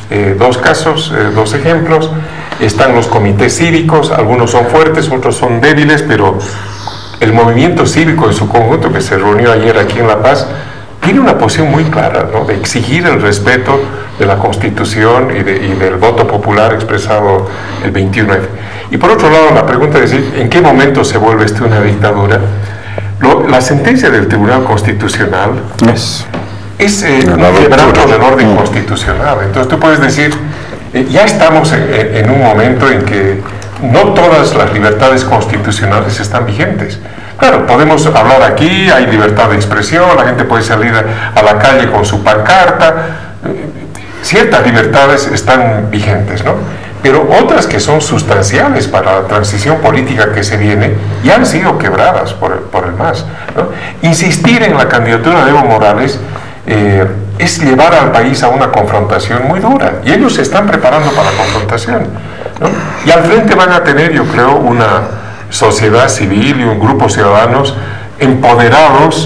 dos ejemplos. Están los comités cívicos, algunos son fuertes, otros son débiles, pero el movimiento cívico en su conjunto, que se reunió ayer aquí en La Paz, tiene una posición muy clara, ¿no? De exigir el respeto de la Constitución y del voto popular expresado el 21F. Y por otro lado, la pregunta es decir, ¿en qué momento se vuelve esto una dictadura? La sentencia del Tribunal Constitucional es un quebranto del orden constitucional. Entonces tú puedes decir, ya estamos en un momento en que no todas las libertades constitucionales están vigentes. Claro, podemos hablar aquí, hay libertad de expresión, la gente puede salir a la calle con su pancarta, ciertas libertades están vigentes, ¿no? Pero otras que son sustanciales para la transición política que se viene ya han sido quebradas por el MAS, ¿no? Insistir en la candidatura de Evo Morales es llevar al país a una confrontación muy dura, y ellos se están preparando para la confrontación, ¿no? Y al frente van a tener, yo creo, una sociedad civil y un grupo de ciudadanos empoderados,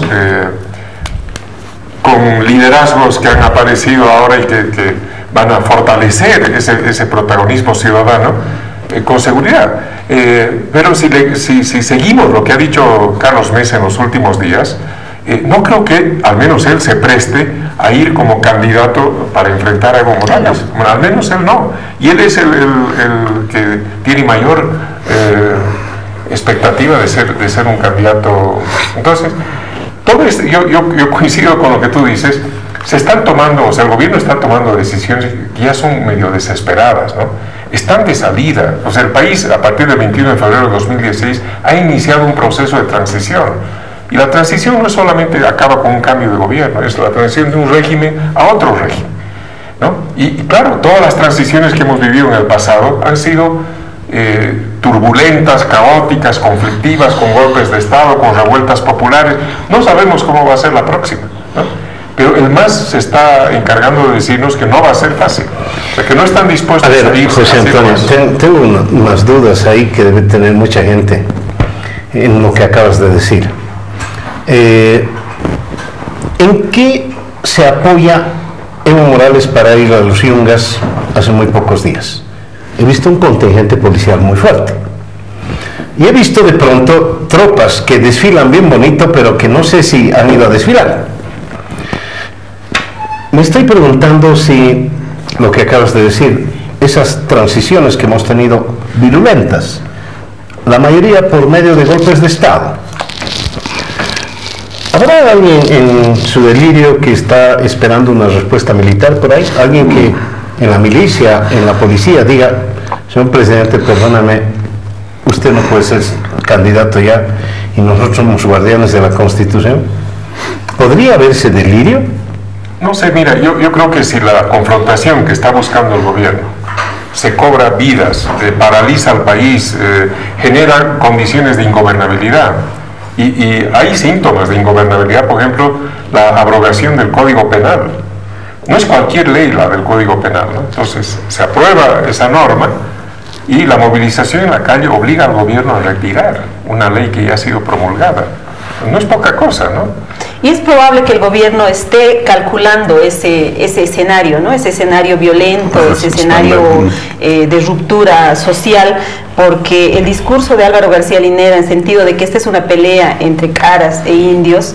con liderazgos que han aparecido ahora y que van a fortalecer ese protagonismo ciudadano con seguridad. Pero si seguimos lo que ha dicho Carlos Mesa en los últimos días, no creo que al menos él se preste a ir como candidato para enfrentar a Evo Morales. Bueno, al menos él no. Y él es el que tiene mayor expectativa de ser un candidato. Entonces, todo esto, yo coincido con lo que tú dices. Se están tomando, o sea, el gobierno está tomando decisiones que ya son medio desesperadas, ¿no? Están de salida. O sea, el país, a partir del 21 de febrero de 2016, ha iniciado un proceso de transición. Y la transición no solamente acaba con un cambio de gobierno, es la transición de un régimen a otro régimen, ¿no? Y claro, todas las transiciones que hemos vivido en el pasado han sido turbulentas, turbulentas, caóticas, conflictivas, con golpes de Estado, con revueltas populares. No sabemos cómo va a ser la próxima, ¿no? Pero el MAS se está encargando de decirnos que no va a ser fácil, o sea, que no están dispuestos a ver, a salir. José Antonio, tengo unas dudas ahí que debe tener mucha gente en lo que acabas de decir. ¿En qué se apoya Evo Morales para ir a los Yungas hace muy pocos días? He visto un contingente policial muy fuerte. Y he visto de pronto tropas que desfilan bien bonito, pero que no sé si han ido a desfilar. Me estoy preguntando si lo que acabas de decir, esas transiciones que hemos tenido virulentas, la mayoría por medio de golpes de Estado. ¿Habrá alguien en su delirio que está esperando una respuesta militar por ahí? ¿Alguien que en la milicia, en la policía diga, señor presidente, perdóname, usted no puede ser candidato ya y nosotros somos guardianes de la Constitución? ¿Podría haber ese delirio? No sé, mira, yo creo que si la confrontación que está buscando el gobierno se cobra vidas, paraliza al país, genera condiciones de ingobernabilidad, y hay síntomas de ingobernabilidad, por ejemplo, la abrogación del Código Penal. No es cualquier ley la del Código Penal, ¿no? Entonces, se aprueba esa norma y la movilización en la calle obliga al gobierno a retirar una ley que ya ha sido promulgada. No es poca cosa, ¿no? Y es probable que el gobierno esté calculando ese escenario, ¿no? Ese escenario violento, ese escenario de ruptura social, porque el discurso de Álvaro García Linera, en sentido de que esta es una pelea entre caras e indios,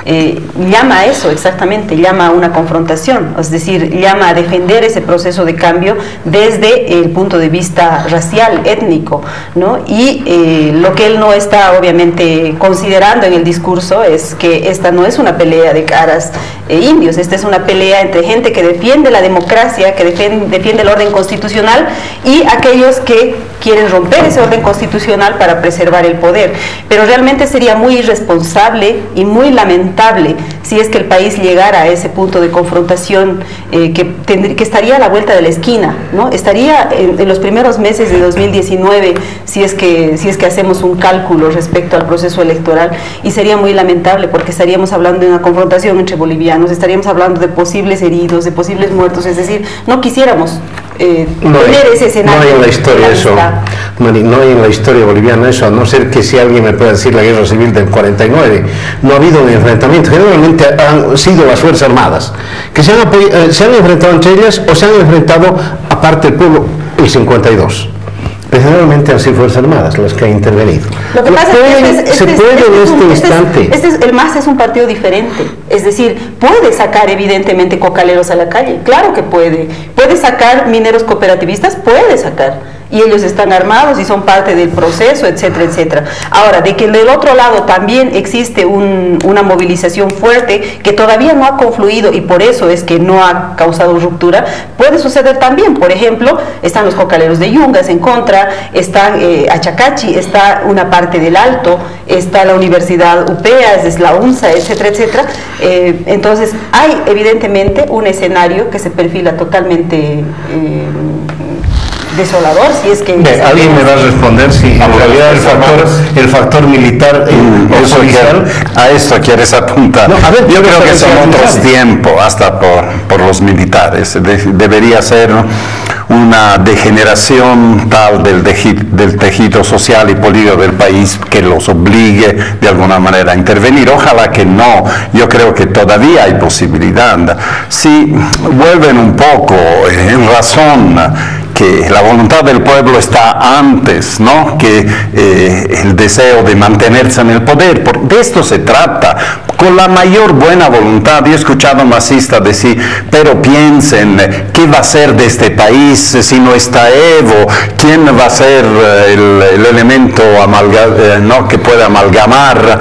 llama a eso exactamente, llama a una confrontación, es decir, llama a defender ese proceso de cambio desde el punto de vista racial, étnico, ¿no? Y lo que él no está obviamente considerando en el discurso es que esta no es una pelea de caras e indios, esta es una pelea entre gente que defiende la democracia, que defiende el orden constitucional, y aquellos que quieren romper ese orden constitucional para preservar el poder. Pero realmente sería muy irresponsable y muy lamentable si es que el país llegara a ese punto de confrontación que estaría a la vuelta de la esquina, ¿no? Estaría en los primeros meses de 2019, si es que hacemos un cálculo respecto al proceso electoral, y sería muy lamentable porque estaríamos hablando de una confrontación entre bolivianos, estaríamos hablando de posibles heridos, de posibles muertos, es decir, no quisiéramos tener ese escenario. No hay en la historia eso, Mari, no hay en la historia boliviana eso, a no ser que si alguien me pueda decir la guerra civil del 49, no ha habido un enfrentamiento, generalmente han sido las Fuerzas Armadas, que se han enfrentado entre ellas o se han enfrentado aparte del pueblo el 52. Generalmente han sido Fuerzas Armadas las que han intervenido. Lo que pasa es que el MAS es un partido diferente, es decir, puede sacar evidentemente cocaleros a la calle, claro que puede sacar mineros cooperativistas, puede sacar, y ellos están armados y son parte del proceso, etcétera, etcétera. Ahora, de que del otro lado también existe una movilización fuerte que todavía no ha confluido y por eso es que no ha causado ruptura, puede suceder también. Por ejemplo, están los cocaleros de Yungas en contra, está Achacachi, está una parte del Alto, está la Universidad UPEA, es la UNSA, etcétera, etcétera. Entonces, hay evidentemente un escenario que se perfila totalmente desolador, si es que... Alguien me va a responder si en realidad el factor militar o policial... A esto quieres apuntar. No, yo creo que son otros tiempos, hasta por los militares. Debería ser una degeneración tal del tejido social y político del país que los obligue de alguna manera a intervenir. Ojalá que no. Yo creo que todavía hay posibilidad. Si vuelven un poco en razón que la voluntad del pueblo está antes, ¿no?, que el deseo de mantenerse en el poder. De esto se trata. Con la mayor buena voluntad, yo he escuchado a masistas decir, pero piensen, ¿qué va a ser de este país si no está Evo? ¿Quién va a ser el elemento que pueda amalgamar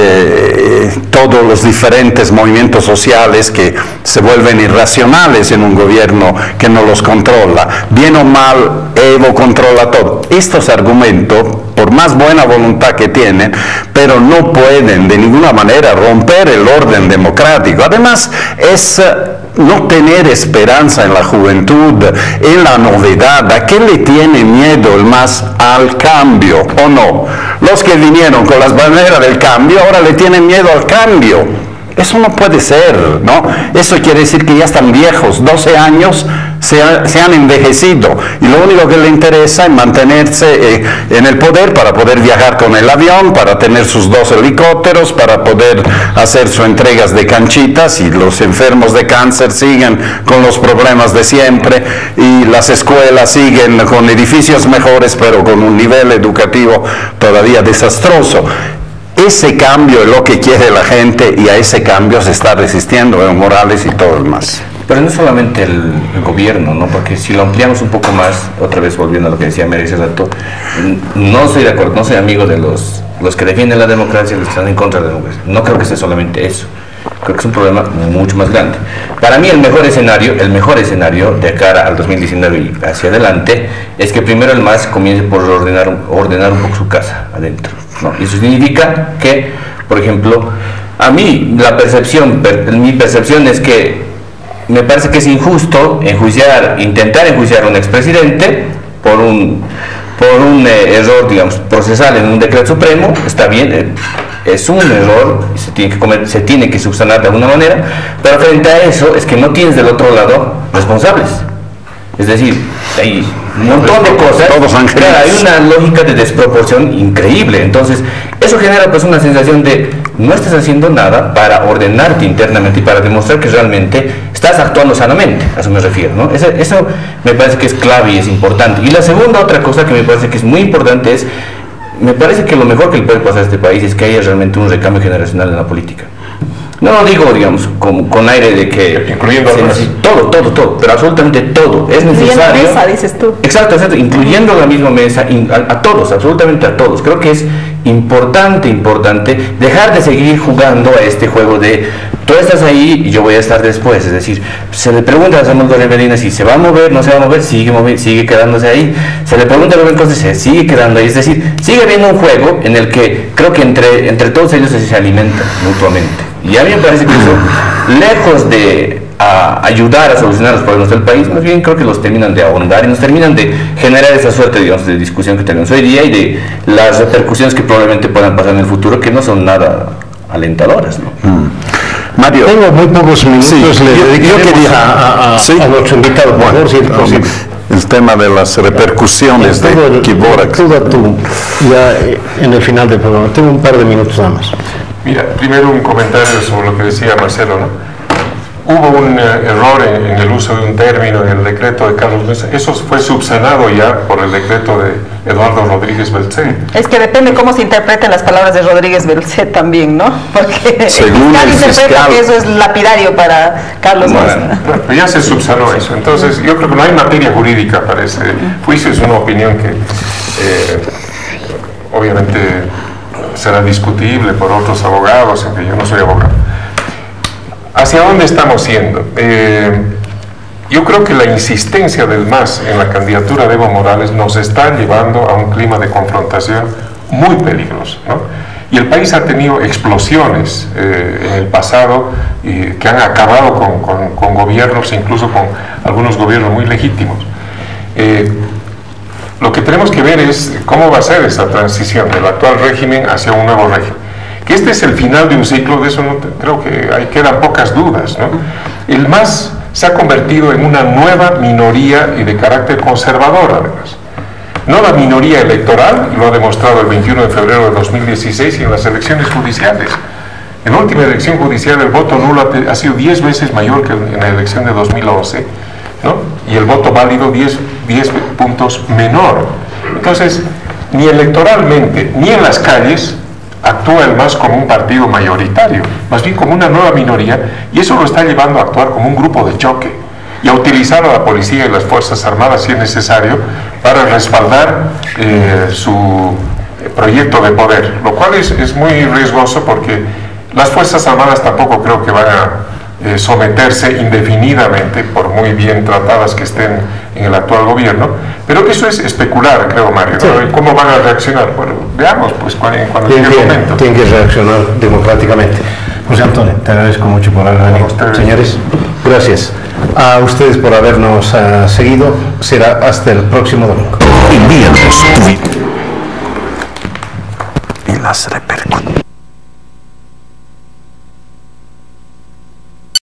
todos los diferentes movimientos sociales que se vuelven irracionales en un gobierno que no los controla? Bien o mal, Evo controla todo. Estos argumentos, por más buena voluntad que tienen, pero no pueden de ninguna manera romper el orden democrático. Además, es no tener esperanza en la juventud, en la novedad. ¿A qué le tiene miedo el MAS? Al cambio, ¿o no? Los que vinieron con las banderas del cambio ahora le tienen miedo al cambio. Eso no puede ser, ¿no? Eso quiere decir que ya están viejos, 12 años se han envejecido y lo único que le interesa es mantenerse en el poder para poder viajar con el avión, para tener sus 2 helicópteros, para poder hacer sus entregas de canchitas, y los enfermos de cáncer siguen con los problemas de siempre y las escuelas siguen con edificios mejores pero con un nivel educativo todavía desastroso. Ese cambio es lo que quiere la gente y a ese cambio se está resistiendo Evo Morales y todo el más. Pero no solamente el gobierno, ¿no? Porque si lo ampliamos un poco más, otra vez volviendo a lo que decía Mary hace rato, no estoy de acuerdo, no soy amigo de los que defienden la democracia y los que están en contra de la democracia. No creo que sea solamente eso. Creo que es un problema mucho más grande. Para mí el mejor escenario de cara al 2019 y hacia adelante es que primero el MAS comience por ordenar un poco su casa adentro, ¿no? Y eso significa que, por ejemplo, a mí mi percepción es que me parece que es injusto intentar enjuiciar a un expresidente por un error, digamos, procesal en un decreto supremo. Está bien, es un error, se tiene que subsanar de alguna manera, pero frente a eso es que no tienes del otro lado responsables. Es decir, hay un montón de cosas, claro, hay una lógica de desproporción increíble. Entonces, eso genera pues una sensación de no estás haciendo nada para ordenarte internamente y para demostrar que realmente estás actuando sanamente, a eso me refiero, ¿no? Eso me parece que es clave y es importante. Y la segunda, otra cosa que me parece que es muy importante es, me parece que lo mejor que le puede pasar a este país es que haya realmente un recambio generacional en la política. No lo digo, digamos, con aire de que... Incluyendo todo, pero absolutamente todo. Es necesario... Mesa, dices tú. Exacto, incluyendo la misma mesa, a todos, absolutamente a todos. Creo que es importante dejar de seguir jugando a este juego de tú estás ahí y yo voy a estar después. Es decir, se le pregunta a Samuel Doria Medina si se va a mover, no se va a mover, sigue quedándose ahí. Se le pregunta a Rubén Costa, se sigue quedando ahí. Es decir, sigue habiendo un juego en el que creo que entre todos ellos se alimentan mutuamente. Y a mí me parece que eso, lejos de ayudar a solucionar los problemas del país, más bien creo que los terminan de ahondar y nos terminan de generar esa suerte, digamos, de discusión que tenemos hoy día y de las repercusiones que probablemente puedan pasar en el futuro, que no son nada alentadoras, ¿no? Mario, tengo muy pocos minutos, yo quería a nuestro invitado, por favor, si es posible. El tema de las repercusiones de Kibora. Ya en el final del programa, tengo un par de minutos nada más. Mira, primero un comentario sobre lo que decía Marcelo, ¿no? Hubo un error en el uso de un término en el decreto de Carlos Mesa. Eso fue subsanado ya por el decreto de Eduardo Rodríguez Belcé. Es que depende cómo se interpreten las palabras de Rodríguez Belcé también, ¿no? Porque según el interpreta que eso es lapidario para Carlos Mesa. Pero ya se subsanó eso. Entonces, yo creo que no hay materia jurídica para ese juicio. Es una opinión que obviamente será discutible por otros abogados, en fin, yo no soy abogado. ¿Hacia dónde estamos yendo? Yo creo que la insistencia del MAS en la candidatura de Evo Morales nos está llevando a un clima de confrontación muy peligroso, ¿no? Y el país ha tenido explosiones en el pasado que han acabado con gobiernos, incluso con algunos gobiernos muy legítimos. Lo que tenemos que ver es cómo va a ser esa transición del actual régimen hacia un nuevo régimen. Que este es el final de un ciclo, de eso creo que quedan pocas dudas, ¿no? El MAS se ha convertido en una nueva minoría y de carácter conservador, además. No la minoría electoral, lo ha demostrado el 21 de febrero de 2016 y en las elecciones judiciales. En la última elección judicial el voto nulo ha sido 10 veces mayor que en la elección de 2011, ¿no? Y el voto válido 10 puntos menor. Entonces, ni electoralmente ni en las calles actúa el MAS como un partido mayoritario, más bien como una nueva minoría, y eso lo está llevando a actuar como un grupo de choque y a utilizar a la policía y las Fuerzas Armadas si es necesario para respaldar su proyecto de poder, lo cual es muy riesgoso porque las Fuerzas Armadas tampoco creo que van a someterse indefinidamente, por muy bien tratadas que estén en el actual gobierno, pero eso es especular, creo, Mario, ¿no? Sí. ¿Cómo van a reaccionar? Bueno, veamos, pues, cuando llegue el momento. Tienen que reaccionar democráticamente. José Antonio, te agradezco mucho por haber venido. Señores. Gracias a ustedes por habernos seguido. Será hasta el próximo domingo. Envíanos tu... Y las repercusiones.